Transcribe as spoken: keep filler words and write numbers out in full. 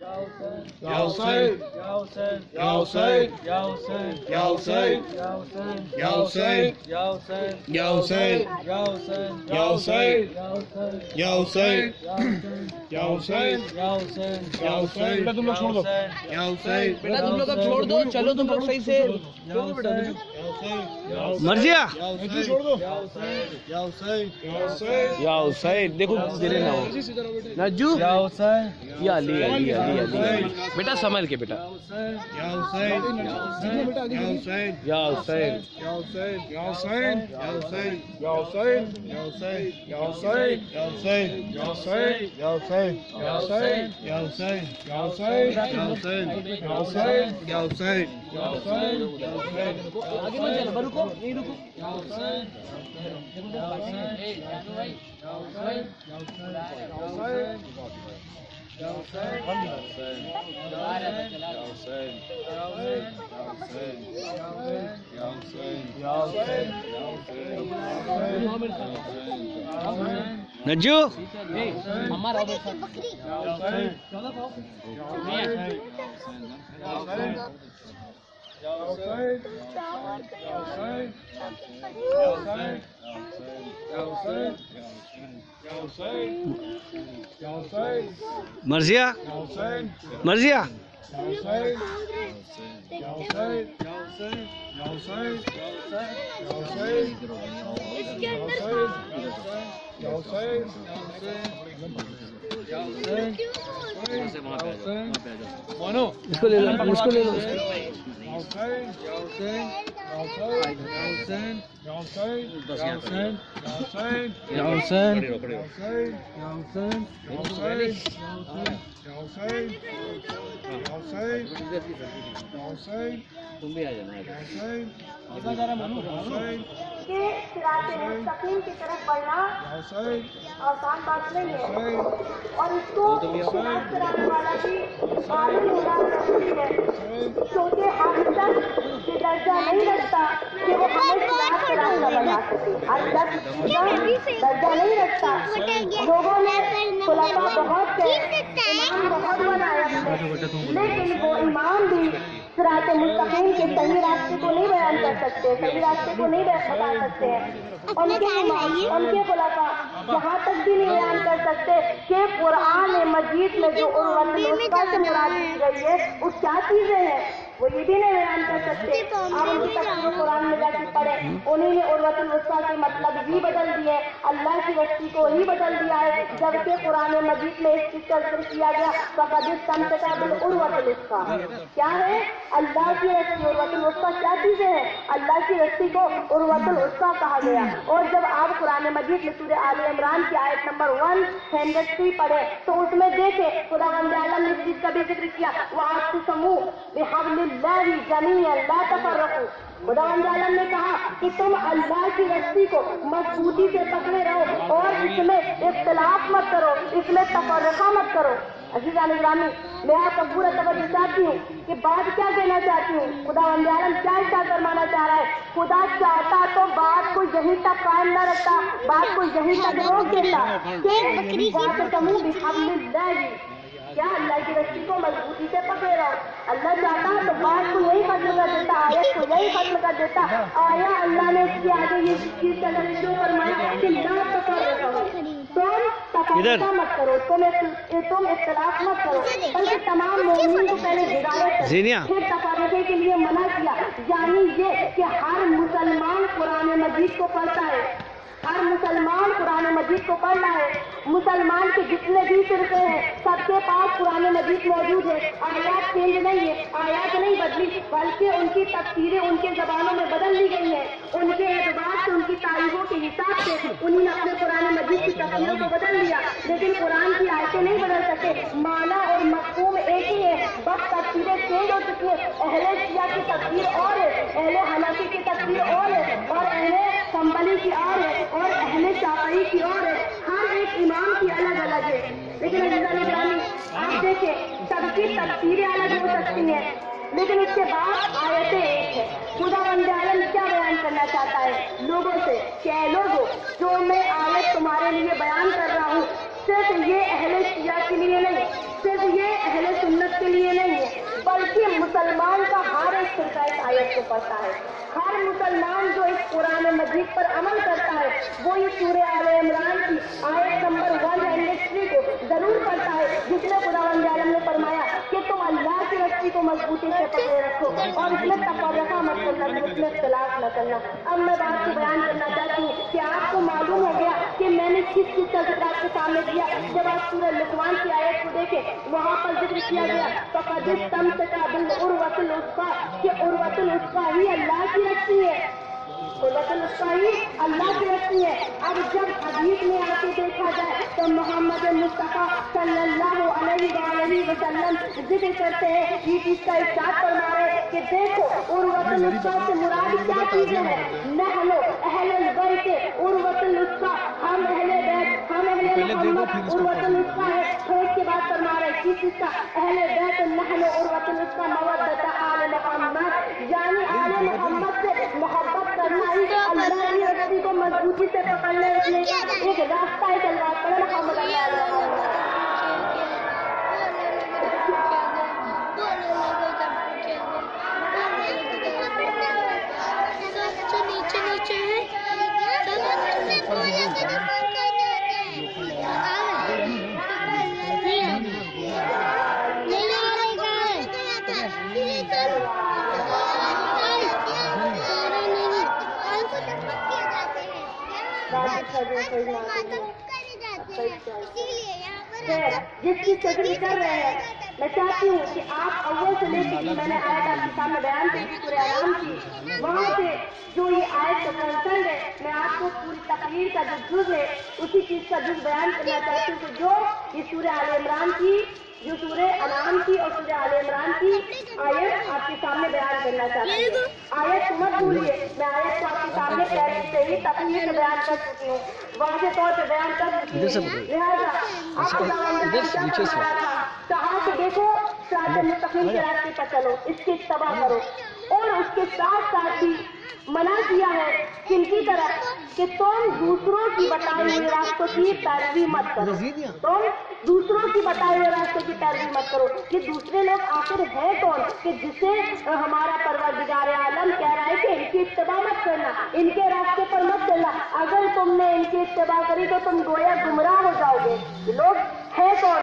Ya Hussein, Ya Hussein, Ya Hussein, Ya Hussein, Ya Hussein, Ya Hussein, Ya Hussein, Ya Hussein, Ya Hussein, Ya Hussein, Ya Hussein, Ya Hussein, Ya Hussein, Ya Hussein, Ya Hussein, बेटा तुम लोग छोड़ दो, Ya Hussein, बेटा तुम लोग अब छोड़ दो, चलो तुम लोग सही से, छोड़ दो बेटा, مرضیہ छोड़ दो, Ya Hussein, Ya Hussein, Ya Hussein, یا حسین دیکھو گرے نہ ہو نجو Ya Hussein, یا علی علی علی علی بیٹا سنبھل کے بیٹا Ya Hussein, Ya Hussein, Ya Hussein, یا حسین Ya Hussein, Ya Hussein, Ya Hussein, Ya Hussein, Ya Hussein, Ya Hussein, Ya Hussein, Ya Hussein, Ya Hussein, Ya Hussein, Ya Hussein, Ya Hussein, Ya Hussein, Ya Hussein, Ya Hussein, Ya Hussein, Ya Hussein, آگے مت جانا رکو نہیں رکو Ya Hussein, Ya Hussein, Ya Hussein, Ya Hussein, Ya Hussein, Ya Hussein, نجو ہمارا مرضیہ مرضیہ اس کو لے لو اس کو لے لو تم بھی آ جانا کہ صراط مستقیم کی طرف بڑھنا آسان بات نہیں ہے اور اس کو صراط کرانے والا بھی عالم ہونا ضروری ہے کیونکہ ہر شخص یہ درجہ نہیں رکھتا کہ وہ ہمیں صراط کا راستہ بنا سکے ہر شخص درجہ نہیں رکھتا لوگوں نے خلفاء بہت سے امام بہت بنائے لیکن وہ امام بھی صراط مستقیم کے صحیح راستے کو نہیں بیان کر سکتے صحیح راستے کو نہیں بتا سکتے ہیں ان کے امام ان کے خلفاء یہاں تک بھی نہیں بیان کر سکتے کہ قرآن مجید میں جو عروۃ الوثقیٰ سے مراد دی گئی ہے وہ کیا چیزیں ہیں وہ یہ بھی نہیں بیان کر سکتے آپ ان کی تفسیر قرآن میں جا کے پڑھیں انہیں نے عروۃ الوثقیٰ کے مطلب ہی بدل دیے اللہ کی رسی کو ہی بدل دیا ہے جبکہ قرآن مجید میں اس چیز کا ذکر کیا گیا فقد استمسک بالعروۃ الوثقیٰ کیا ہے اللہ کی رسی عروۃ الوثقیٰ کیا چیزیں ہیں اللہ کی رسی کو عروۃ الوثقیٰ کہا گیا اور جب آپ قرآن مجید میں سورہ آل عمران کی آیت نمبر ون ہنڈریڈ تھری پڑھے تو اس میں دیکھیں خداوند عالم نے اس چیز کا بھی ذکر کیا وَاعْتَصِمُوا بِحَبْلِ اللَّهِ جَمِيعًا لَا تَفَرَّقُوا خداوند عالم نے کہا کہ تم اللہ کی رسی کو مضبوطی سے پکڑے رہو اور اس میں اختلاف مت کرو اس میں تفرقہ مت کرو عزیزان گرامی میں آپ کو پورا توجہ چاہتی ہوں کہ بات کیا کہنا چاہتی ہوں خداوند عالم کیا اشارہ فرمانا چاہ رہا ہے خدا چاہتا تو بات کو یہیں تک قائم نہ رکھتا بات کو یہیں تک روک دیتا کیا اللہ کی رسی کو مضبوطی سے پکڑے رہو اللہ چاہتا تو بات کو یہی ختم کر دیتا آیت کو یہی ختم کر دیتا آیا اللہ نے اس کے آگے یہ چیز کا کیوں فرمایا کہ لا تفرقوا تم تفرقہ مت کرو تم تم اختلاف مت کرو بلکہ تمام مومنین کو پہلے ہدایت پھر تفرقے کے لیے منع کیا یعنی یہ کہ ہر مسلمان قرآن مجید کو پڑھتا ہے ہر مسلمان قرآن مجید کو پڑھنا ہے مسلمان کے جتنے بھی فرقے ہیں سب کے پاس قرآن مجید موجود ہے آیات چینج نہیں ہے آیات نہیں بدلی بلکہ ان کی تفسیریں ان کے زبانوں میں بدل لی گئی ہیں ان کے اعتبار سے ان کی تاریخوں کے حساب سے انہوں نے اپنے قرآن مجید کی تفسیروں کو بدل لیا لیکن قرآن کی آیتیں نہیں بدل سکے معنی اور مفہوم ایک ہی ہے بس تفسیریں چینج ہو چکی ہے اہل شیعہ کی تفسیر اور ہے اہل حنفی کی تفسیر اور ہے اور اہل حنبلی کی اور ہے اور اہل شافعی کی اور ہے ہر ایک امام کی الگ الگ ہے لیکن عزیزان گرامی آپ دیکھیں سب کی تفسیریں الگ ہو سکتی ہیں لیکن اس کے بعد آیتیں ایک ہے خداوند عالم کیا بیان کرنا چاہتا ہے لوگوں سے کہ اے لوگوں جو میں آیت تمہارے لیے بیان کر رہا ہوں صرف یہ اہل شیعہ کے لیے نہیں صرف یہ اہل سنت से पढ़ता है। हर मुसलमान जो इस कुरान मजीद पर अमल करता है वो ये सूरह आले इमरान की आयत नंबर एक सौ तीन को जरूर पढ़ता है, जिसमें खुदावंद आलम ने फरमाया कि तुम अल्लाह की रस्सी को मजबूती से पकड़े रखो और इसमें तफर्रका मत करना, इसमें इख्तिलाफ न करना। अब मैं बात को बयान करना चाहती हूँ कि आपको मालूम हो गया कि मैंने किस चीज का जिक्र आपके सामने किया। जब आप सूरह लुक़मान की आयत को देखे वहाँ पर जिक्र किया गया फ़क़द इस्तमसका बिल उर्वतिल वुस्क़ा कि उर्वतुल वुस्क़ा ही अल्लाह की रस्सी है, उर्वतुल वुस्क़ा ही अल्लाह की रस्सी है। अब जब हदीस में आके देखा जाए तो मोहम्मद मुस्तफ़ा सल्लल्लाहु अलैहि वसल्लम जिक्र करते हैं, ये चीज का इरशाद फरमा रहे हैं कि देखो उर्वतुल वुस्क़ा से मुराद क्या चीजें हैं। नहलो अहलुल बैत उर्वतुल वुस्क़ा, हम अहले बैत, हम अहले मोहम्मद उर्वतुल वुस्क़ा है। फिर के बाद फरमा रहे हैं किस चीज का, अहले बैत नहलो उर्वतुल वुस्क़ा मवद्दत आले मोहम्मद, यानी आले मोहम्मद से मोहब्बत करना ही अल्लाह की रस्सी को मजबूती से पकड़ने रखने का एक रास्ता है। चलवा पड़े मोहम्मद नीचे नीचे है जिसकी तकरीर कर रहे हैं, मैं चाहती हूँ कि आप अव्वल से लेकर मैंने आयत आपके सामने बयान की सूरह अनाम की, वहाँ से जो ये आयत का कंसर्न है मैं आपको पूरी तकरीर का जो जुज़ है उसी चीज का जुज़ बयान करना चाहती हूँ। जो ये सूरह आले इमरान की, जो सूरह अनाम की और सूरह आले इमरान की आयत आपके सामने बयान करना चाहती हूँ। आयत मत भूलिए, मैं आयत को आपके सामने पहले से ही तकरीर में बयान कर चुकी हूँ, वाज़ेह तौर पे बयान कर चुकी हूँ। लिहाजा आपको कहाँ से देखो सिरात मुस्तकीम के रास्ते पर चलो, इसकी इत्तबा करो। और उसके साथ साथ ही मना किया है किनकी तरफ कि तुम दूसरों की बताए हुए रास्तों की पैरवी मत करो, तुम दूसरों की बताए हुए रास्तों की पैरवी मत करो। कि दूसरे लोग आखिर है कौन कि जिसे हमारा परवरदिगार आलम कह रहा है कि इनकी इत्तबा मत करना, इनके रास्ते पर मत चलना। अगर तुमने इनकी इत्तबा करी तो तुम गोया गुमराह हो जाओगे। लोग है कौन?